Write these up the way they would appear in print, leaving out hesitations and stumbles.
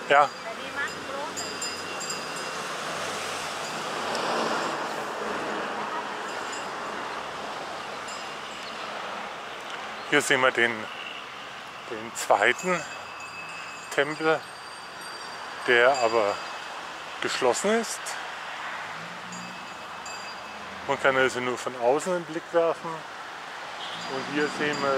Ja. Hier sehen wir den zweiten Tempel, der aber geschlossen ist. Man kann also nur von außen einen Blick werfen. Und hier sehen wir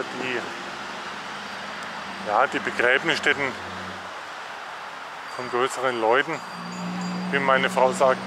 die Begräbnisstätten von größeren Leuten, wie meine Frau sagt.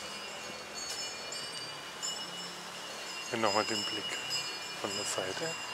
Hier nochmal den Blick von der Seite.